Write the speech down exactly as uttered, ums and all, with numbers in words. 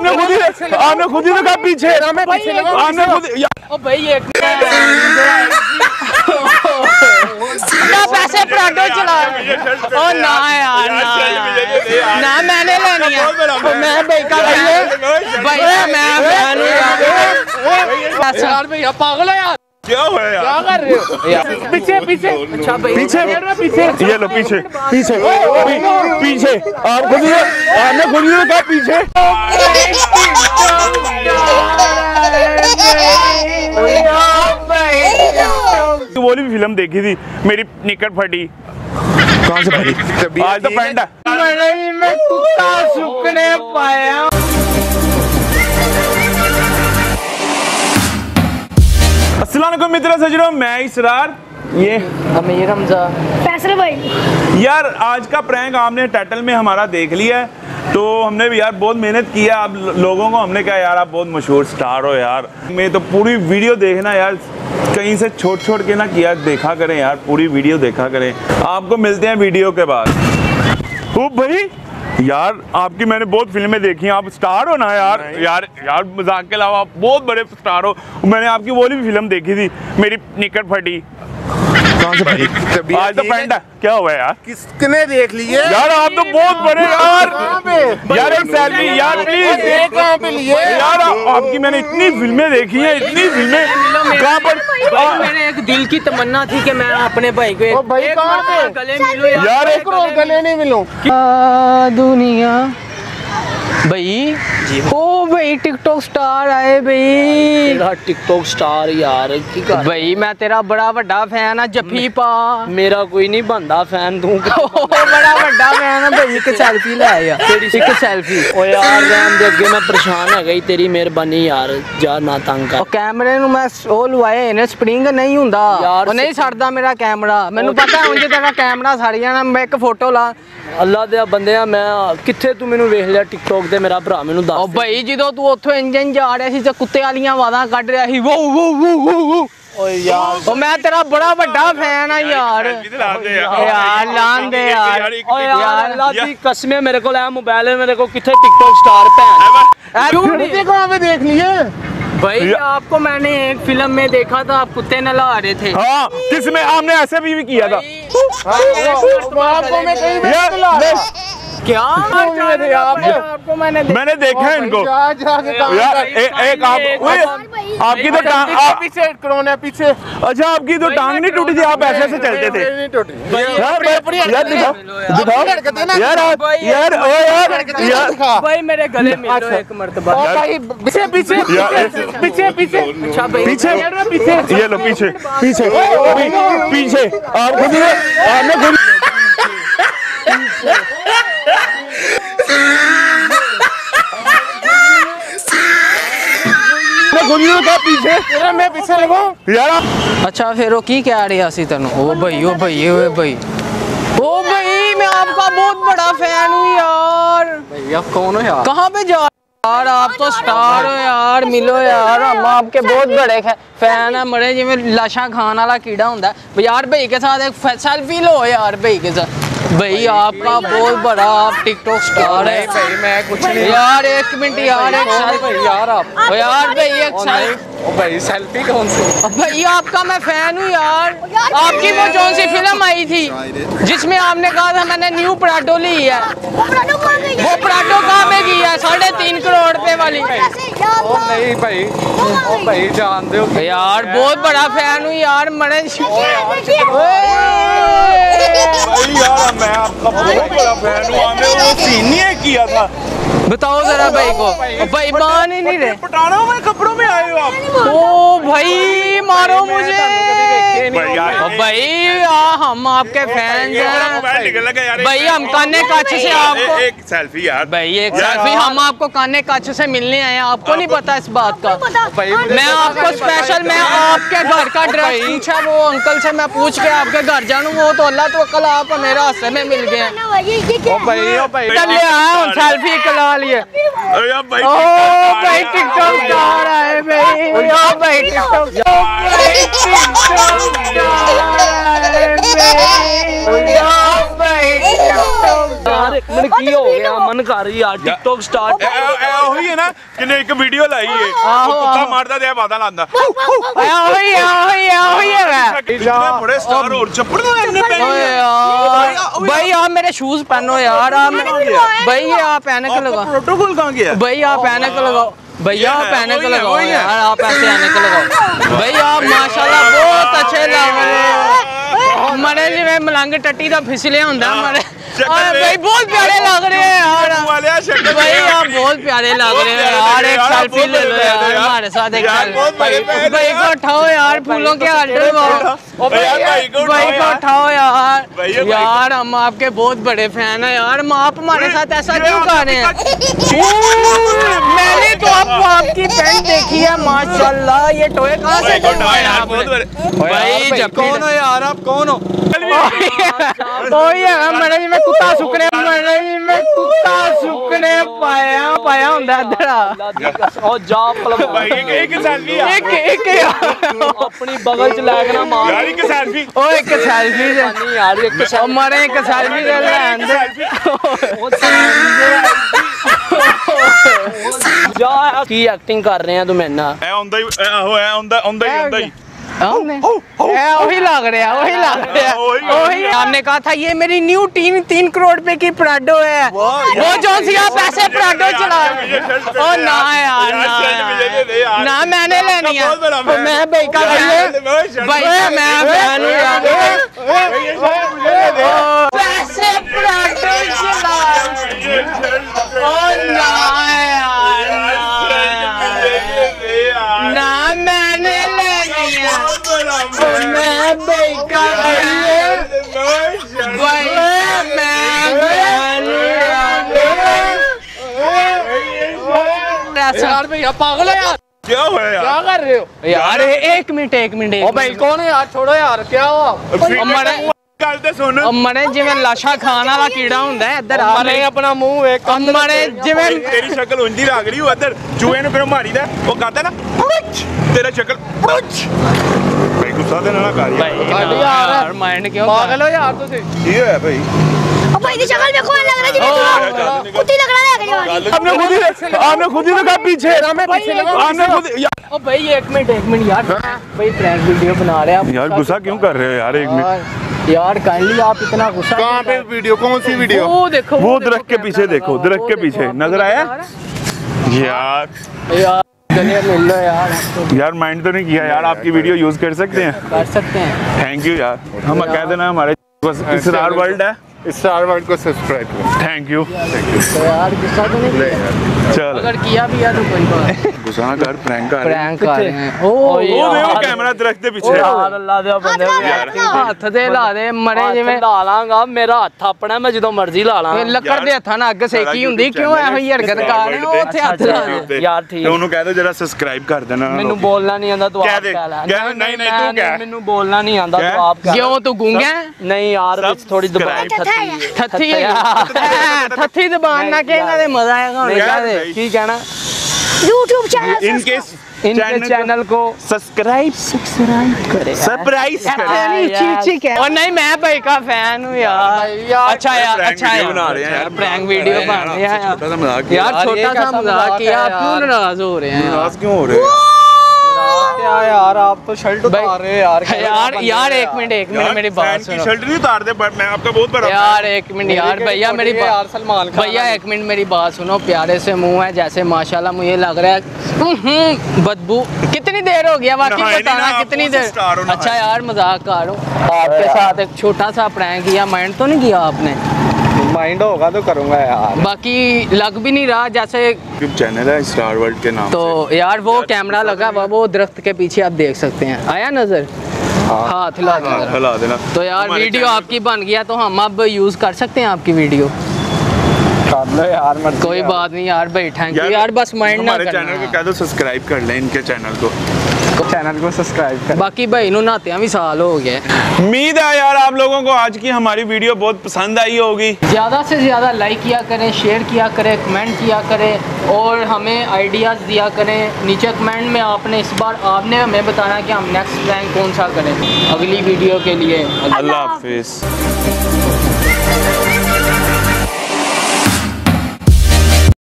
आपने खुद ही आपने खुद ही देखा पीछे, आपने खुद भाई एक पैसे पराठे चला। ओ ना यार ना ना मैंने लेनी है, मैं भाई का भैया मैं यार भैया पागल है यार, क्या हुआ यार, क्या कर रहे हो यार? पीछे पीछे अच्छा भाई पीछे पीछे ये लो पीछे पीछे पीछे आप खुद ही आपने खुद ही देखा पीछे। वो भी फिल्म देखी थी, मेरी निकट फटी। कहाँ से फटी? आज तो पैंट है। मैं कुत्ता सूखने पाया। अस्सलाम वालेकुम मित्रों, सजनों मैं इसरार, ये अमीर हमजा फैसल भाई। यार आज का प्रैंक आपने टाइटल में हमारा देख लिया है, तो हमने भी यार बहुत मेहनत किया। अब लोगों को हमने कहा यार आप बहुत मशहूर स्टार हो यार, मैं तो पूरी वीडियो देखना यार, कहीं से छोड़ छोड़ के ना किया देखा करें यार, पूरी वीडियो देखा करें। आपको मिलते हैं वीडियो के बाद। ओ भाई यार आपकी मैंने बहुत फिल्में देखी हैं, आप स्टार हो ना यार, यार यार मजाक के अलावा आप बहुत बड़े स्टार हो। मैंने आपकी वो भी फिल्म देखी थी, मेरी निकट फटी। कहाँ से फटी? आज तो पैंट है, क्या हुआ यार? किसने देख लिए यार? आप तो बहुत बड़े यार। यार एक सेल्फी यार प्लीज। कहाँ पे लिए यार आपकी मैंने इतनी फिल्में देखी हैं, इतनी फिल्में कहाँ पर? मेरे एक दिल की तमन्ना थी कि मैं अपने भाई को ओ भाई कहाँ पे गले मिलूं यार, यार एक रोज गले नहीं मिलूं दुनिया भाई जी। ओ भाई टिकटॉक स्टार आए भाई, तेरा टिकटॉक स्टार यार की कर भाई मैं तेरा बड़ा बड़ा फैन है जफी पा। मेरा कोई नहीं बनदा फैन तू बड़ा बड़ा फैन है भाई, एक सेल्फी ले आया, एक सेल्फी। ओ यार रहन दे, अगे मैं परेशान है गई, तेरी मेहरबानी यार जा ना तंग कर। ओ कैमरे नु मैं ओ लवाए ने स्प्रिंग नहीं हुंदा यार, ओ नहीं सड़दा मेरा कैमरा, मैनू पता है उंज तेरा कैमरा सड़ जाना। मैं एक फोटो ला अल्लाह दे बंदे, मैं किथे तू मैनू वेख लिया टिकटॉक ते मेरा भरा मैनू दस। ओ भाई ਜਦੋਂ ਤੂੰ ਉੱਥੋਂ ਇੰਜਨ ਜਾ ਰਿਹਾ ਸੀ ਤੇ ਕੁੱਤੇ ਵਾਲੀਆਂ ਆਵਾਜ਼ਾਂ ਕੱਢ ਰਿਹਾ ਸੀ ਵੋ ਵੋ ਵੋ ਵੋ। ਓਏ यार ओ मैं तेरा बड़ा बड़ा फैन है यार, यार लान दे यार। ओ यार अल्लाह दी कसम मेरे को है मोबाइल है, मेरे को किथे टिकटॉक स्टार भैन क्यों कहाँ पे देख लिए भाई? आपको मैंने एक फिल्म में देखा था, आप कुत्ते नहला रहे थे। हाँ किसमें? आपने ऐसे भी, भी किया था आपको मैं कहीं भी नहीं ला रहा। क्या आपको मैंने मैंने देखा है इनको यार। एक आप आपकी तो टांग पीछे कोरोना पीछे। अच्छा आपकी तो टांग नहीं टूटी थी, आप ऐसे ऐसे चलते थे यार। दिखाओ दिखाओ यार आप यार ओ यार यार भाई मेरे गले में एक मर्तबा भाई पीछे पीछे पीछे पीछे अच्छा भाई पीछे पीछे ये लो पीछे पीछे पीछे आप खुद ही आपने खुद का पीछे मैं पीछे लगूं यार। अच्छा फिर वो की कह रहा सी तेन? ओ भाई ओ भाई ओ भाई ओ भाई मैं आपका बहुत बड़ा फैन हूँ यार। भैया कौन हो यार? कहाँ पे जा यार? आप तो स्टार हो यार, मिलो यार, हम आपके बहुत बड़े फैन है। मरे जिमें लाशा खान वाला कीड़ा होता है यार। भाई के साथ एक सेल्फी लो यार, भाई के साथ। भाई आपका बहुत बड़ा आप टिकटॉक स्टार है भाई। मैं कुछ नहीं यार, एक मिनट यार, एक सेल्फी यार आप यार भाई एक सेल्फी। ओ भाई सेल्फी कौन सी? भाई आपका मैं फैन हूँ यार। आपकी वो कौन सी फिल्म आई थी जिसमें आपने कहा था मैंने न्यू पराठो ली है, वो पराठो कहाँ पे की है? साढ़े तीन करोड़ रुपए वाली। ओ नहीं भाई, ओ भाई जानते हो यार बहुत बड़ा फैन हूँ यार। मरे यार मैं आपका बहुत बड़ा फैन हूँ, आपने वो सीन नहीं किया था। बताओ जरा भाई को। भाई मान ही नहीं रहे, पठानों में कपड़ों में आए हो आप। ओ भाई मारो मुझे भाई, आ, हम आपके फैन हैं भाई। हम काने काछ से आपको एक सेल्फी यार भाई, एक सेल्फी। हम आपको काने काछ से मिलने आए हैं, आपको नहीं पता इस बात का? मैं आपको स्पेशल मैं आपके घर का एड्रेस पूछा, वो अंकल से मैं पूछ के आपके घर जानू, वो तो अल्लाह तो कल आप मेरे हाथ में मिल गए। सेल्फी कला लिए भाई टिकटॉक स्टार आए भाई। ओ भाई टिकटॉक यार एक मिनट की हो गया मन कर रही यार टिकटॉक स्टार ਉਹੀ ਹੈ ਨਾ ਕਿਨੇ ਇੱਕ ਵੀਡੀਓ ਲਾਈ ਏ ਕੁੱਤਾ ਮਾਰਦਾ ਤੇ ਬਾਦਾਂ ਲਾਂਦਾ ਉਹੀ ਉਹੀ ਉਹੀ ਹੈ ਕਿੰਨੇ ਬੜੇ ਸਟਾਰ ਹੋਰ ਚੱਪੜ ਲੈਣੇ ਪਏ ओए यार भाई आप मेरे शूज पहनो यार आप भाई आप ऐनक लगाओ प्रोटोकॉल कहाँ गया भाई आप ऐनक लगाओ भैया आप ऐनक लगाओ यार आप ऐसे ऐनक लगाओ भाई आप माशाल्लाह बहुत अच्छे लग रहे हो मरे जी में मलंग टट्टी का फिसले होंदा मरे भाई बहुत प्यारे लग रहे हैं यार भाई आप बहुत प्यारे लग रहे हैं यार एक सेल्फी ले लो यार हमारे साथ एक सेल्फी भाई को उठाओ यार फूलों के हार डलवाओ भाई को उठाओ यार यार हम आपके बहुत बड़े फैन हैं यार आप हमारे साथ ऐसा क्यों कर रहे हैं मैंने तो आपको आपकी पैंट देखी है माशाल्लाह ये टोए कहाँ से भाई जब कौन हो यार आप कौन हो मरे जी में कुत्ता सुकने मरे जी में कुत्ता सुकने पाया पाया ਹੁੰਦਾ ਇਧਰ ਉਹ ਜਾ ਪਲਵਾ ਇੱਕ ਸੈਲਫੀ ਇੱਕ ਇੱਕ ਆਪਣੀ ਬਗਲ ਚ ਲੈ ਕੇ ਨਾ ਮਾਰ ਯਾਰ ਇੱਕ ਸੈਲਫੀ ਉਹ ਇੱਕ ਸੈਲਫੀ ਨਹੀਂ ਯਾਰ ਇੱਕ ਉਹ ਮਰੇ ਇੱਕ ਸੈਲਫੀ ਲੈ ਲੈਣ ਦੇ ਜਾ ਕੀ ਐਕਟਿੰਗ ਕਰ ਰਹੇ ਆ ਤੂੰ ਮੇਰੇ ਨਾਲ ਐ ਹੁੰਦਾ ਹੀ ਆਹੋ ਐ ਹੁੰਦਾ ਹੁੰਦਾ ही ਹੁੰਦਾ ही वही लग रहा है वही लग रहा है वही हमने कहा था ये मेरी न्यू टीम तीन करोड़ रुपए की प्राडो है वो जो सी आप ऐसे प्राडो चला ओ ना यार ना ना मैंने लेनी है मैं भाई का भाई मैं फैन हूं यार ऐसे प्राडो चला ओ ना यार ना मैंने लेनी है मैं बेका भाई मैं यार भैया पागल है यार क्या हुआ यार क्या कर रहे हो यार एक मिनट एक मिनट ओ भाई कौन है यार छोड़ो यार क्या हुआ मरे ਗੱਲ ਤੇ ਸੁਣ ਮਰੇ ਜਿਵੇਂ ਲਾਸ਼ਾ ਖਾਣ ਵਾਲਾ ਕੀੜਾ ਹੁੰਦਾ ਹੈ ਇੱਧਰ ਆ ਮਰੇ ਆਪਣਾ ਮੂੰਹ ਵੇਖ ਮਰੇ ਜਿਵੇਂ ਤੇਰੀ ਸ਼ਕਲ ਉਂਝੀ ਲੱਗ ਰਹੀ ਉਹ ਇੱਧਰ ਚੂਹੇ ਨੂੰ ਕਿਉਂ ਮਾਰੀਦਾ ਉਹ ਕਰਦਾ ਨਾ ਤੇਰਾ ਸ਼ਕਲ ਭਾਈ ਗੁੱਸਾ ਤੇ ਨਾ ਕਰ ਯਾਰ ਯਾਰ ਮਾਈਂਡ ਕਿਉਂ ਪਾਗਲ ਹੋ ਯਾਰ ਤੁਸੀਂ ਕੀ ਹੋਇਆ ਭਾਈ ओ भाई की शक्ल में कौन लग रहा है जिन्हें कुत्ती लग रहा है यार आपने खुद ही आपने खुद ही लगा पीछे मैं पीछे लगा आपने खुद ओ भाई एक मिनट एक मिनट यार भाई प्रैंक वीडियो बना रहे हैं आप यार गुस्सा क्यों कर रहे हो यार एक मिनट यार काइंडली आप इतना गुस्सा कहाँ पे वीडियो कौन सी वीडियो वो देखो वो दरख्त के पीछे देखो दरख्त के पीछे नजर आया यार यार गले मिल लो यार यार माइंड तो नहीं किया यार आपकी वीडियो यूज कर सकते हैं कर सकते हैं थैंक यू यार हम कह देना हमारे बस इसरार वर्ल्ड है स्टार वर्ल्ड को सब्सक्राइब करो। थैंक यू तो यार गुस्सा तो नहीं किया चल अगर किया भी है तो कोई बात गुस्सा ना कर प्रैंक कर प्रैंक कर रहे हैं ओ वो देखो कैमरा दरख्त के पीछे ਯਾਰ ਅੱਲਾ ਦੇ ਬੰਦੇ ਹੱਥ ਦੇ ਲਾ ਦੇ ਮਰੇ ਜਿਵੇਂ ਲਾ ਲਾਂਗਾ ਮੇਰਾ ਹੱਥ ਆਪਣਾ ਮੈਂ ਜਦੋਂ ਮਰਜ਼ੀ ਲਾ ਲਾਂ ਇਹ ਲੱਕੜ ਦੇ ਹੱਥਾਂ ਨਾਲ ਅੱਗ ਸੇਕੀ ਹੁੰਦੀ ਕਿਉਂ ਇਹੋ ਜਿਹੀ ਹਰਕਤ ਕਰ ਰਹੇ ਹੋ ਉੱਥੇ ਹੱਥ ਲਾ ਦੇ ਯਾਰ ਠੀਕ ਤੇ ਉਹਨੂੰ ਕਹਿ ਦੋ ਜਰਾ ਸਬਸਕ੍ਰਾਈਬ ਕਰ ਦੇਣਾ ਮੈਨੂੰ ਬੋਲਣਾ ਨਹੀਂ ਆਂਦਾ ਤੂੰ ਕਹਿ ਆਪ ਦੇ, ਕਹਿ ਲੈ ਕਹਿ, ਨਹੀਂ, ਨਹੀਂ, ਤੂੰ ਕਹਿ। ਮੈਨੂੰ ਬੋਲਣਾ ਨਹੀਂ ਆਂਦਾ ਕਹਿ। ਤੂੰ ਆਪ ਕਹਿ ਕਿਉਂ ਤੂੰ ਗੂੰਗਾ ਹੈ? ਨਹੀਂ ਯਾਰ ਵਿੱਚ ਥੋੜੀ ਦਬਾਅ Subscribe। ਥੱਥੀ ਥੱਥੀ ਜ਼ਬਾਨ ਨਾਲ ਕਹਿੰਦਾ ਤੇ ਮਜ਼ਾ ਆਏਗਾ ਹੁਣ यार, ਕਹਦੇ भाई। ਕੀ ਕਹਿਣਾ यूट्यूब चैनल इनके इनके चैनल को सब्सक्राइब सरप्राइज करें और नहीं मैं भाई का फैन हूँ यार अच्छा यार अच्छा वीडियो बना रहे हैं यार प्रैंक वीडियो बना रहे हैं छोटा सा मजाक किया। यार छोटा सा मजाक किया आप क्यों नाराज हो रहे हैं नाराज क्यों हो रहे हो क्या यार आप तो शर्ट उतार रहे हो यार यार यार एक मिनट एक मिनट मेरी बात फैन की सुनो शर्ट नहीं उतार दे बट मैं आपका बहुत बड़ा यार एक मिनट यार भैया मेरी यार सलमान खान भैया एक मिनट मेरी बात सुनो प्यारे से मुंह है जैसे माशाल्लाह मुझे लग रहा है हम्म, बदबू कितनी देर हो गया बाकी नहाए नहीं बताना ना, कितनी आपको देर स्टार हो, अच्छा नहाए। यार मजाक कर रहा हूँ आपके साथ एक छोटा सा प्रैंक किया माइंड तो नहीं किया आपने माइंड होगा तो करूंगा यार बाकी लग भी नहीं रहा जैसे यूट्यूब चैनल है स्टार वर्ल्ड के नाम तो यार वो कैमरा लगा हुआ वो दरख्त के पीछे आप देख सकते हैं आया नजर हाथ हिला से। हाँ, दे हिला देना तो यार हमारे वीडियो चैनल- आपकी बन गया तो हम अब यूज कर सकते हैं आपकी वीडियो कर लो यार मर्जी कोई बात नहीं यार भाई थैंक यू यार बस माइंड ना हमारे चैनल को करना कह दो सब्सक्राइब कर लें इनके चैनल को चैनल को सब्सक्राइब कर बाकी भाई नु नहाते भी साल हो गए उम्मीद है यार आप लोगों को आज की हमारी वीडियो बहुत पसंद आई होगी ज़्यादा से ज़्यादा लाइक किया करें शेयर किया करें कमेंट किया करें और हमें आइडियाज़ दिया करें नीचे कमेंट में आपने इस बार आपने हमें बताना कि हम नेक्स्ट प्रैंक कौन सा करें अगली वीडियो के लिए अल्लाह हाफिज़